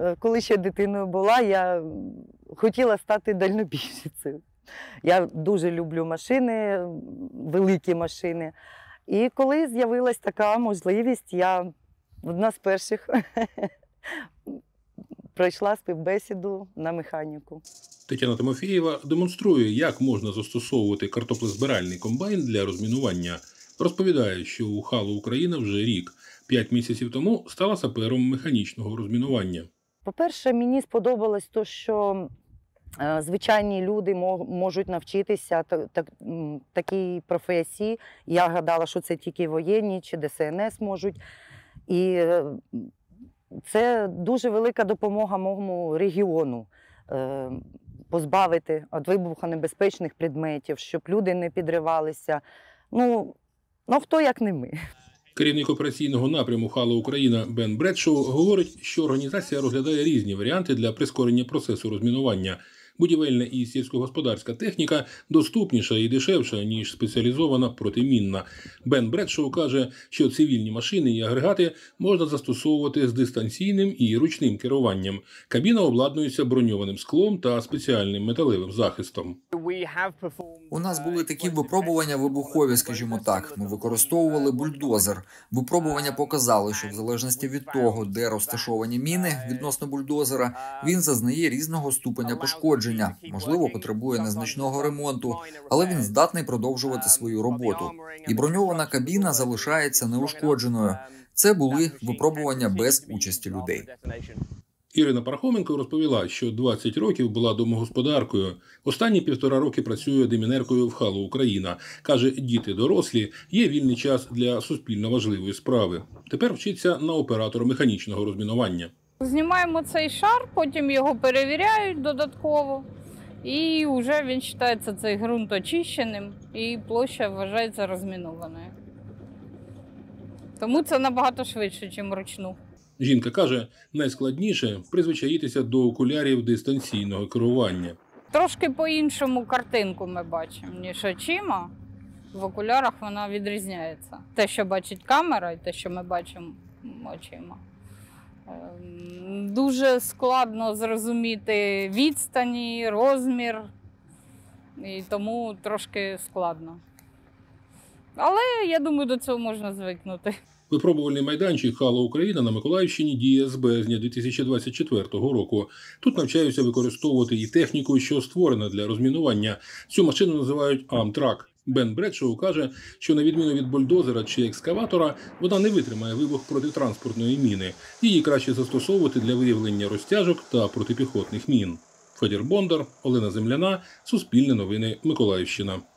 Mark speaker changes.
Speaker 1: коли ще дитиною була, я хотіла стати дальнобійщицею. Я дуже люблю машини, великі машини. І коли з'явилась така можливість, я одна з перших пройшла співбесіду на механіку.
Speaker 2: Тетяна Тимофієва демонструє, як можна застосовувати картоплезбиральний комбайн для розмінування. Розповідає, що у Хало Україна вже рік. 5 місяців тому стала сапером механічного розмінування.
Speaker 1: По-перше, мені сподобалось те, що звичайні люди можуть навчитися такій професії. Я гадала, що це тільки воєнні чи ДСНС можуть. І це дуже велика допомога моєму регіону позбавити від вибухонебезпечних предметів, щоб люди не підривалися. Ну хто як не ми.
Speaker 2: Керівник операційного напряму Хало Україна Бен Бредшоу говорить, що організація розглядає різні варіанти для прискорення процесу розмінування. Будівельна і сільськогосподарська техніка доступніша і дешевша, ніж спеціалізована протимінна. Бен Бредшоу каже, що цивільні машини і агрегати можна застосовувати з дистанційним і ручним керуванням. Кабіна обладнується броньованим склом та спеціальним металевим захистом.
Speaker 3: У нас були такі випробування вибухові, скажімо так. Ми використовували бульдозер. Випробування показали, що в залежності від того, де розташовані міни відносно бульдозера, він зазнає різного ступеня пошкодження. Можливо, потребує незначного ремонту, але він здатний продовжувати свою роботу. І броньована кабіна залишається неушкодженою. Це були випробування без участі людей.
Speaker 2: Ірина Пархоменко розповіла, що 20 років була домогосподаркою. Останні 1,5 роки працює демінеркою в Хало Україна. Каже, діти дорослі, є вільний час для суспільно важливої справи. Тепер вчиться на оператора механічного розмінування.
Speaker 4: Знімаємо цей шар, потім його перевіряють додатково. І вже він вважається цей ґрунт очищеним і площа вважається розмінованою. Тому це набагато швидше, ніж вручну.
Speaker 2: Жінка каже, найскладніше – призвичаїтися до окулярів дистанційного керування.
Speaker 4: Трошки по-іншому картинку ми бачимо, ніж очима. В окулярах вона відрізняється. Те, що бачить камера, і те, що ми бачимо очима. Дуже складно зрозуміти відстані, розмір, і тому трошки складно. Але, я думаю, до цього можна звикнути.
Speaker 2: Випробувальний майданчик Хало Україна на Миколаївщині діє з березня 2024 року. Тут навчаються використовувати і техніку, що створена для розмінування. Цю машину називають Амтрак. Бен Бредшоу каже, що на відміну від бульдозера чи екскаватора, вона не витримає вибух протитранспортної міни. Її краще застосовувати для виявлення розтяжок та протипіхотних мін. Федір Бондар, Олена Земляна, Суспільне новини, Миколаївщина.